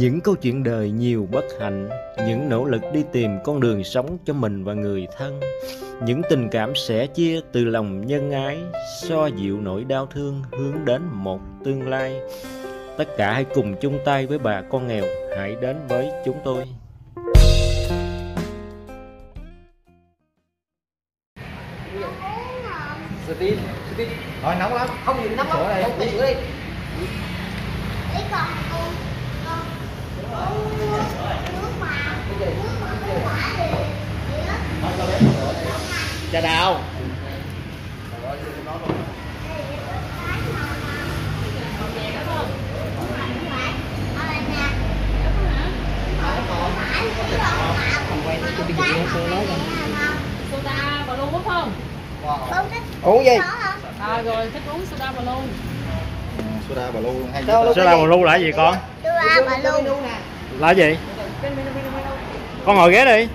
Những câu chuyện đời nhiều bất hạnh, những nỗ lực đi tìm con đường sống cho mình và người thân, những tình cảm sẻ chia từ lòng nhân ái, xoa dịu nỗi đau thương hướng đến một tương lai. Tất cả hãy cùng chung tay với bà con nghèo, hãy đến với chúng tôi. Steve. Rồi nóng lắm. Không gì nóng lắm. Không tí nữa đi. Lấy con nước mà quả thì Trà đào. Soda bà luôn đúng không? Uống gì? Rồi thích uống soda bà luôn. Soda bà lu hay Soda bà lu là gì con? soda bà lu Là gì? Con ngồi ghế đi.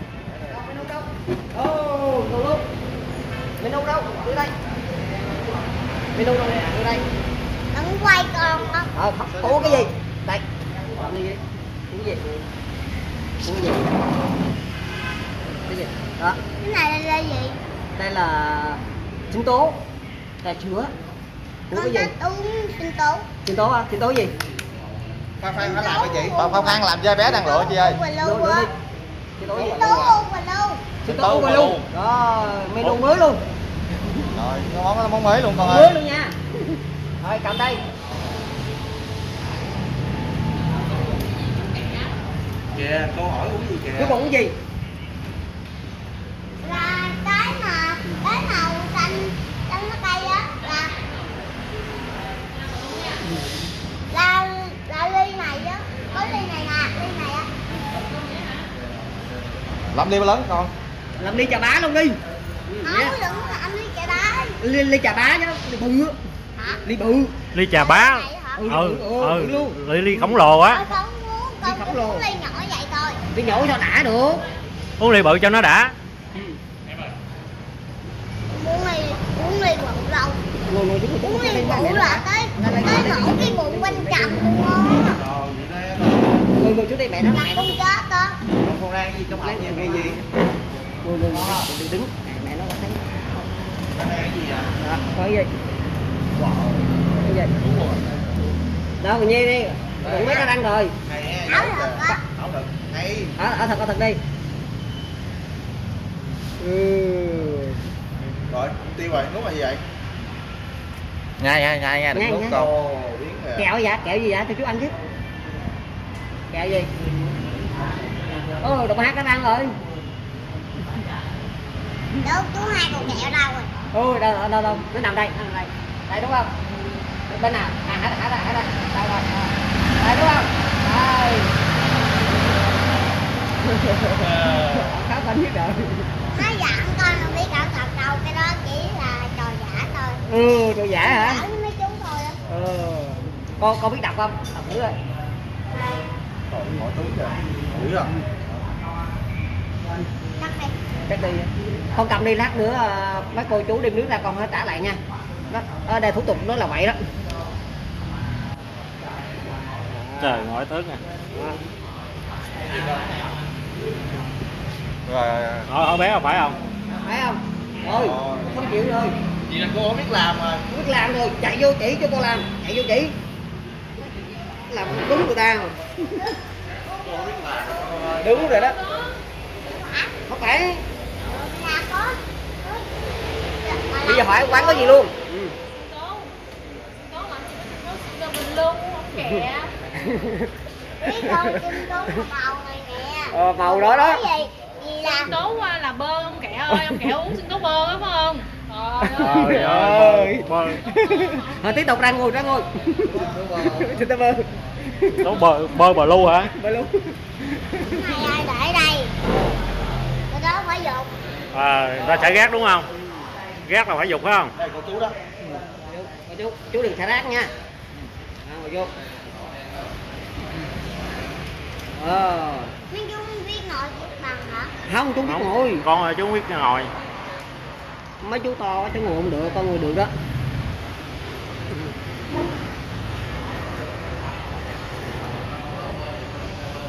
Menu đâu? Đưa đây. Menu đâu nè? Đưa đây. đừng quay con đó. Uống cái gì? Đây. Uống gì? Uống gì? Uống gì? Cái gì? Đó. Cái này là gì? Đây là sinh tố. Trà chứa. Uống cái gì? Con uống sinh tố. Sinh tố hả? Sinh tố gì? Phan Phan phải làm cái gì? Phan Phan làm cho bé đang lựa chị ơi. Lựa đi. Sinh tố gì? Sinh tố bà lu. Sinh tố bà lu. Đó, menu mới luôn. Rồi, món mới luôn con Mới ơi. luôn nha. Rồi cầm đây. Kìa, cô hỏi uống gì kìa? Chú còn uống gì? Là cái màu xanh nó cây á là ly này á, có ly này nè, ly này á. Làm đi lớn con. Làm ly trà bá luôn đi. Không, đừng có làm ly trà đá. Ly trà bá chứ, ly bự. Hả? Ly bự. Ly trà bá. Ly khổng lồ á. Con muốn, con uống ly nhỏ vậy thôi. Ly nhỏ sao đã được. Uống ly bự cho nó đã. Uống ly bự đâu. Uống ly bự là tới nổ cái bụng bên cầm luôn á. Ngồi trước đây mẹ nó Là con chết đó. Con đang gì trong hộp nghe gì? Ngồi đứng. Mẹ nó có thấy. Con đang gì vậy? Đó, coi gì? Cái gì? Đó, còn nhi đi. Đừng mấy cái răng rồi. Áo thật á. Áo thật. Hay. Ở thật đi. Rồi, tiêu rồi, nuốt là gì vậy? Ngay, đừng nuốt con. Kẹo vậy? Kẹo gì vậy? Cho chú ăn chứ. Kẹo gì? Đồng hai cái răng rồi. Đâu, chú hai con kẹo đâu rồi? Ôi, đâu, nó nằm đây, đây đúng không? Bên nào? Hả đây, đâu rồi? Đây đúng không? Đây. Khá bên biết rồi. Nói giỡn con đâu biết cẩn thận đâu, cái đó chỉ là trò giả thôi. Trò giả hả? Giỡn với mấy chú thôi á. Con biết đọc không? Đọc thử rồi. Hỏi túi kìa. Dữ rồi. Cắt đi. Đi. Con cầm đi, lát nữa mấy cô chú đem nước ra con phải trả lại nha. Đó, ở đây thủ tục nó là vậy đó. Trời ngồi tướng nè. Rồi. Hỏi bé không phải không? Phải không? Rồi, không chịu rồi. Vậy là cô biết làm mà. Biết làm rồi, chạy vô chỉ cho cô làm, chạy vô chỉ. Làm đúng người ta rồi. Đúng rồi đó. Không phải. Dạ có. Bây giờ hỏi quán có gì luôn. Mình luôn không kẹ. Biết con chim tố màu này nè. Màu đó đó. Gì là Sinh tố là bơ ông kẹ ơi, ông kẹ uống sinh tố bơ đúng không? Trời ơi. Thôi tiếp tục ra ngồi. Xin tao bơ. Tố bơ bà lu hả? Bơ lu. này ai để đây. Cái đó phải dùng. Ta sẽ gác đúng không? Gác là phải dục phải không? Đây cô chú đó. Chú đừng xả rác nha. Ngồi vô. Mấy chú biết ngồi chiếc bằng hả? Không, chú biết ngồi. Con ơi, chú không biết ngồi. Mấy chú to chú ngồi không được, con ngồi được đó.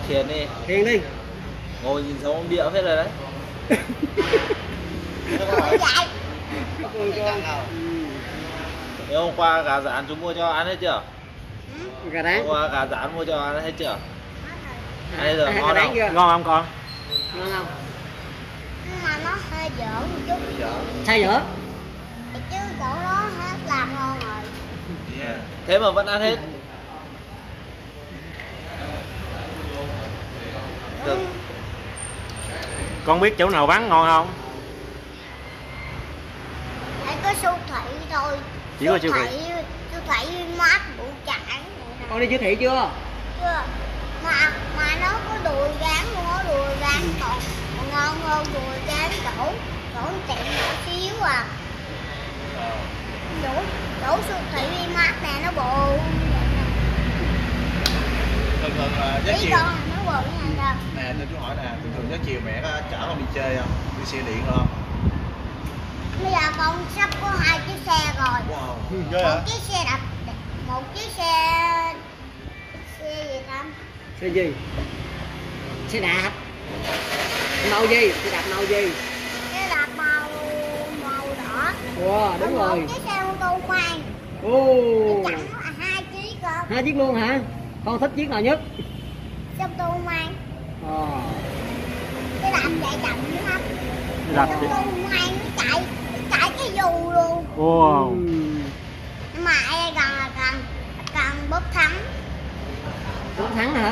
Thiền đi. Thiền đi. Ngồi nhìn sống ông địa hết rồi đấy. Ôi dạy. Nếu hôm qua gà rán chúng mua cho ăn hết chưa? Gà rán. Hôm qua gà rán mua cho ăn hết chưa? Ăn hết rồi, ngon không? Ngon không con? Ngon không? Nhưng mà nó hơi dở một chút. Sao dở? Chứ chỗ đó hết làm ngon rồi. Thế mà vẫn ăn hết. Được. Con biết chỗ nào bán ngon không? Chỉ có siêu thị thôi. Chỉ có siêu thị. Siêu thị mát bự chải. Con đi siêu thị chưa? Chưa. Mà nó có đùi rán luôn á, đùi rán còn ngon hơn đùi rán chỗ tiệm nhỏ xíu à. Chỗ siêu thị đi mát nè nó bự. Thường thường giá Lý chiều. do là nó bự như này nè. Nè, tôi hỏi nè, thường thường giá chiều mẹ có chở con đi chơi không? Đi xe điện không? Bây giờ con sắp có 2 chiếc xe rồi. Wow. Ghê hả? Một chiếc xe đạp, một chiếc xe gì ta? Xe gì? Xe đạp. Màu gì? Xe đạp màu gì? Xe đạp màu đỏ. Wow, đúng Còn rồi. một chiếc xe ô tô khoan. Ồ. Chẳng là 2 chiếc cơ. 2 chiếc luôn hả? Con thích chiếc nào nhất? Xe ô tô khoan. Ờ. Cái đạp chạy chậm dữ lắm. Đạp Xe ô đi. tô khoan nó chạy cái dù luôn. Wow. Nhưng mà ai cần bóp thắng. Cũng thắng hả?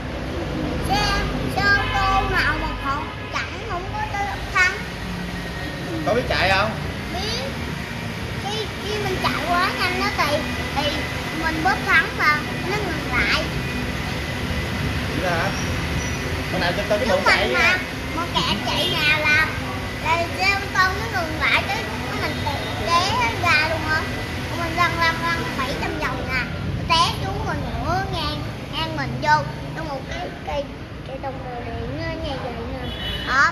Xe ô tô nào mà không có tới bóp thắng. Có biết chạy không? Biết khi mình chạy quá nhanh đó thì mình bóp thắng mà nó ngừng lại. Vậy hả? Con nào cho tôi cái Lúc bộ chạy mình nha. mà kẹt chạy nào là xe ô tô nó ngừng lại cái mình té ra luôn á. Mình lăn 700 vòng nè, té xuống rồi nữa ngang mình vô trong một cái đồng hồ điện như vậy nè. Đó.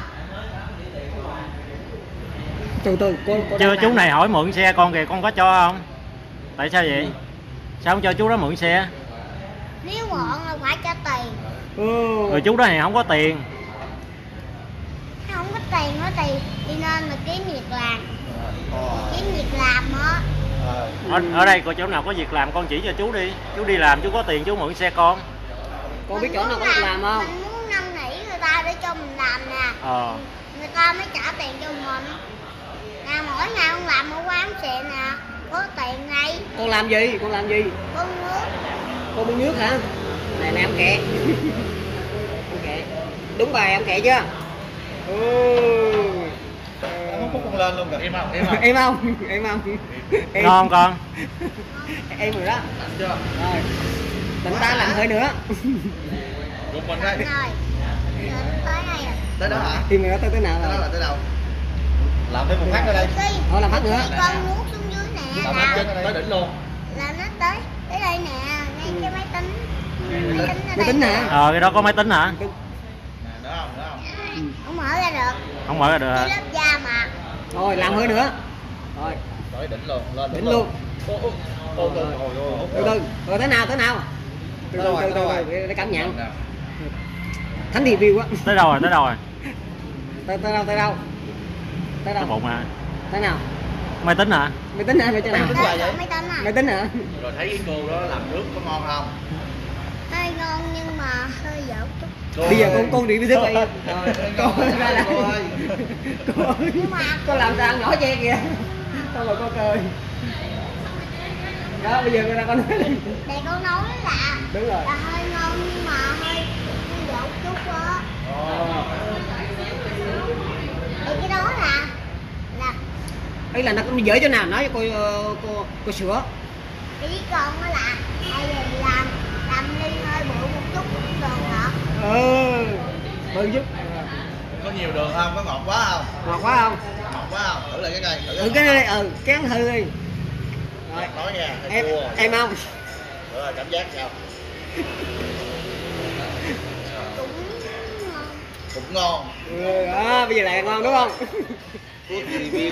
Từ từ cô Chưa, chú này hỏi mượn xe con kìa, con có cho không? Tại sao vậy? Sao không cho chú đó mượn xe? Nếu mượn là phải trả tiền. Rồi chú đó thì không có tiền. Không có tiền đó thì nên là kiếm việc làm. Kiếm việc làm á. Ở đây có chỗ nào có việc làm con chỉ cho chú đi. Chú đi làm chú có tiền chú mượn xe con. Con biết chỗ nào có việc làm không? Mình muốn năn nỉ người ta để cho mình làm nè. Người ta mới trả tiền cho mình. Nè mỗi ngày con làm ở quán xịn nè, có tiền ngay. Con làm gì? Con làm gì? Bưng nước. Con bưng nước hả? Này nè ông kẹ. Ông kẹ. Đúng bài ông kẹ chưa? Không có con lên luôn kìa. Em không? Em không? Em không? Em không? Em. Ngon con. Em rồi đó. Làm chưa? Rồi. Tỉnh ta làm hơi nữa. Rụt mình đây. Rồi. Giờ tới đây rồi. Tới đó hả? Thì mày nói tới nào Tới đó rồi? là tới đâu? Làm thêm một phát ở đây. Thôi làm phát nữa. Khi con nuốt xuống dưới nè Làm là hết tới đỉnh luôn. nó tới đây nè, ngay cái máy tính. Máy tính hả? Cái đó có máy tính hả? Nè, nữa không? Nữa không? Không mở ra được. Không mở ra được Cái hả? lớp da mà. Thôi làm hơi nữa. Rồi, Tới đỉnh luôn, lên đỉnh luôn. Từ Từ. Rồi tới nào? Từ để cảm nhận. Thánh review á. Tới đâu rồi? Tới đâu rồi? Tới đâu? Tới Cái đâu? bụng hả? Tới nào? Máy tính hả? Máy tính hả? Máy tính nào? Tính hoài vậy? Máy tính à. Máy tính hả? Rồi thấy cái cô đó làm nước có ngon không? Hơi ngon nhưng mà hơi dở chút. Bây giờ con review tiếp đi. Con ra là cô ơi. Nhưng mà con làm sao ăn nhỏ che kìa. Con ngồi con cười. Đó bây giờ con ra con nói đi. để con nói là Đúng rồi. là hơi ngon nhưng mà hơi dở chút á. Thì cái đó là Ấy là nó cũng dở chỗ nào nói cho cô sửa. ý con đó là hay là làm ly hơi bự một chút cũng được hả? Bự chút. Có nhiều đường không? Có ngọt quá không? Ngọt quá không? Ngọt quá không? Thử lại cái này. Thử Cái này cái ăn thử đi. Rồi. Nói nha, hơi Em chua. em không? Rồi cảm giác sao? Cũng Cũng ngon. ngon. Đó, bây giờ lại ngon đúng không? Food review.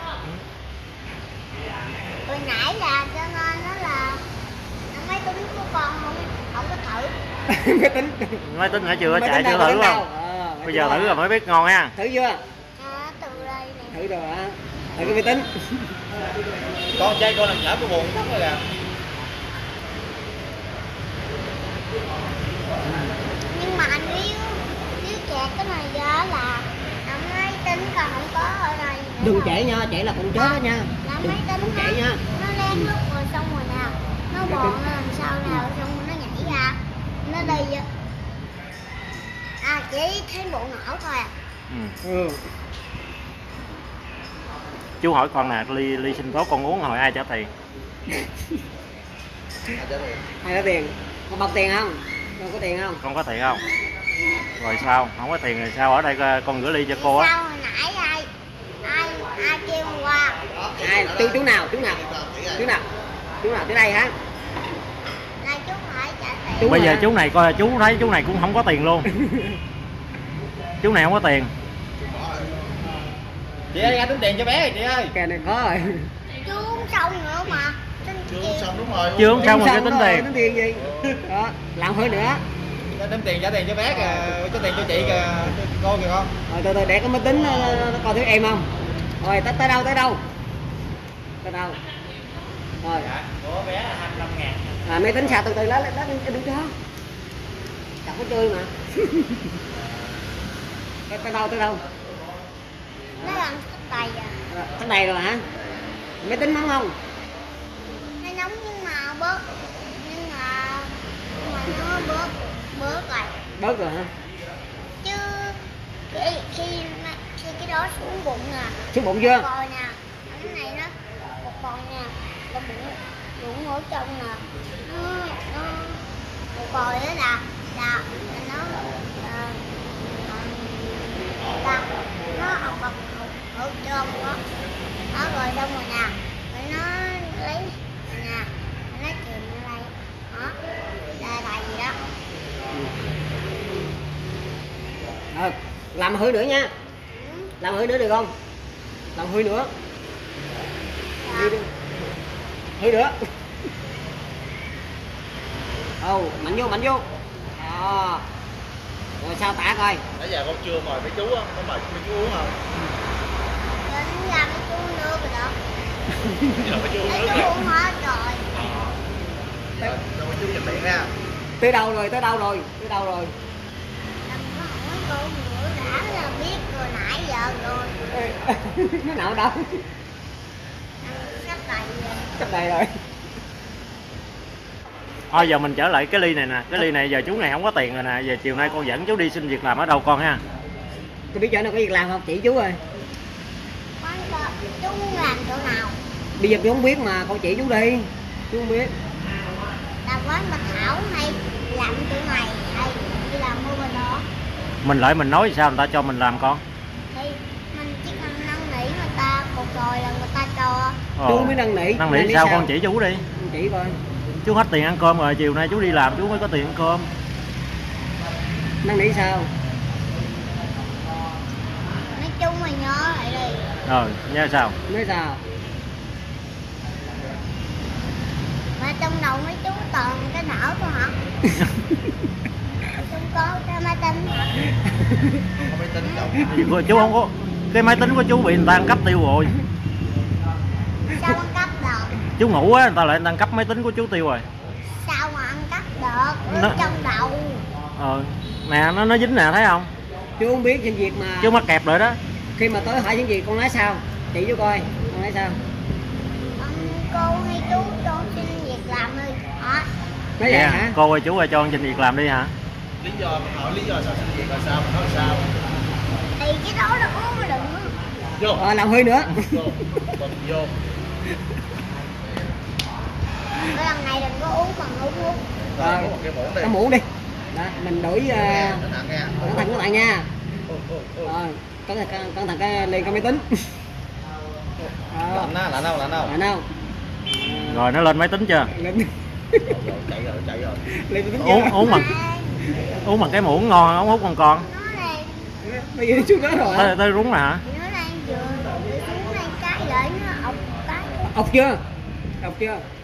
Hồi nãy là cho nên nó là máy tính của con không có thử. Máy tính. Máy tính hả? Chưa Máy chạy tính chưa đâu, thử máy tính không? đâu. Bây giờ thử rồi mới biết ngon ha. Thử chưa? À, từ đây nè. Thử rồi hả? Thử cái máy tính. Con trai con làm chở cái buồn lắm rồi kìa. Nhưng mà nếu chẹt cái này ra là máy tính còn không có ở đây nữa. Đừng chạy nha, chạy là con chết đó nha. Là Đừng, máy tính không chạy nha. nó lén lúc rồi xong rồi nào nó bòn nó làm sao nào xong rồi nó nhảy ra nó đi chỉ thấy bộ não thôi à. Ừ. Chú hỏi con nè, ly sinh tố con uống hồi ai trả tiền? Ai có tiền? Con bọc tiền không? Con có tiền không? Con có tiền không? Rồi sao? Không có tiền rồi sao? Ở đây con gửi ly cho cô á. Sao hồi nãy ai kêu qua? Ai? Chú nào? Chú nào? Tới đây hả? Là chú hỏi trả tiền. Bây giờ chú này coi chú thấy chú này cũng không có tiền luôn. Chú này không có tiền. Chị ơi, ra tính tiền cho bé rồi chị ơi. Kè này khó rồi. Chú uống xong nữa mà. Chưa uống xong đúng rồi. Chưa uống xong rồi Xong cái tính rồi, tiền. tính tiền gì? Đó, làm hơi nữa. Tính tiền trả tiền cho bé kìa, cho tiền cho chị kìa, cô kìa con. Rồi từ để cái máy tính nó coi thứ em không? Rồi tới đâu? Tới đâu? Rồi. Dạ, của bé là 25.000. Máy tính sao từ lấy đừng cho. Chẳng có chơi mà. Tới đâu? Nó làm tay à. Tới đây rồi hả? Máy tính nóng không? Nó nóng nhưng mà bớt nó bớt rồi. Bớt rồi hả? Chứ khi cái đó xuống bụng nè. Xuống bụng chưa? Còi nè, cái này nó một con nè, cái bụng ở trong nè, nó một còi đó là nó ở trong đó, nó rồi xong rồi nè, rồi nó lấy nè, nó chìm ra đây, đó, là gì đó. Làm hư nữa nha. Làm hư nữa được không? Làm hư nữa. Hư nữa. Mạnh vô. Đó. Rồi sao tả coi. Nãy giờ con chưa mời mấy chú á, có mời mấy chú uống không? Đến làm cái chú nước rồi đó. Giờ mấy chú uống Mấy nước chú rồi. uống hết rồi. Rồi, cho mấy chú dành tiền ra. Tới đâu rồi? Đừng có hỏi cô nữa đã là biết rồi nãy giờ rồi. Nó nào đâu? Sắp đầy rồi. Sắp đầy rồi. Thôi giờ mình trở lại cái ly này nè. Cái ly này giờ chú này không có tiền rồi nè. Giờ chiều nay con dẫn chú đi xin việc làm ở đâu con ha? Tôi biết chỗ nào có việc làm không? Chỉ chú ơi. Chú muốn làm chỗ nào? Bây giờ tôi không biết mà con chỉ chú đi. Chú không biết. Làm quán Bạch Thảo hay làm chỗ này hay đi làm mua bên đó. Mình lại mình nói sao người ta cho mình làm con? Thì mình chỉ cần năn nỉ người ta một rồi là người ta cho. Chú không biết năn nỉ. Năn nỉ sao con chỉ chú đi. Con chỉ coi. Chú hết tiền ăn cơm rồi, chiều nay chú đi làm chú mới có tiền ăn cơm. Năn nỉ sao? Nói chung mày nhớ lại đi. Rồi, nhớ sao? Nói sao? Mà trong đầu mấy chú toàn cái não thôi hả? Không có cái máy tính hả? Không máy tính đâu. Chú không có. Cái máy tính của chú bị người ta ăn cắp tiêu rồi. Sao ăn cắp được? Chú ngủ á, người ta lại ăn cắp máy tính của chú tiêu rồi. Sao mà ăn cắp được? Ở trong đầu. Nè, nó dính nè, thấy không? Chú không biết xin việc mà. Chú mắc kẹp rồi đó. Khi mà tới hỏi những gì con nói sao? Chỉ chú coi, con nói sao? Cô hay chú cho xin việc làm đi. Hả? Nói vậy Dạ, hả? cô ơi chú ơi cho con xin việc làm đi hả? Lý do, mình hỏi lý do sao xin việc là sao, mình nói sao? Thì cái đó là uống mới đừng. Vô. Làm hơi nữa. Vô. Vô. Cái lần này đừng có uống bằng uống uống. Rồi, có một cái muỗng đi. Cái muỗng đi. Đó, mình đổi Nó nặng nha. cẩn thận các bạn nha. Rồi, cẩn thận cái lên cái máy tính. Lạnh á, lạnh không? Lạnh không? Rồi nó lên máy tính chưa? Lên Chạy rồi. lên máy tính chưa? Uống bằng cái muỗng ngon không hút con. Nó này, Bây giờ chú đó rồi. Tới rúng nè hả? nó đang vừa xuống đây cái để nó ọc cái. Ốc chưa? Ốc chưa?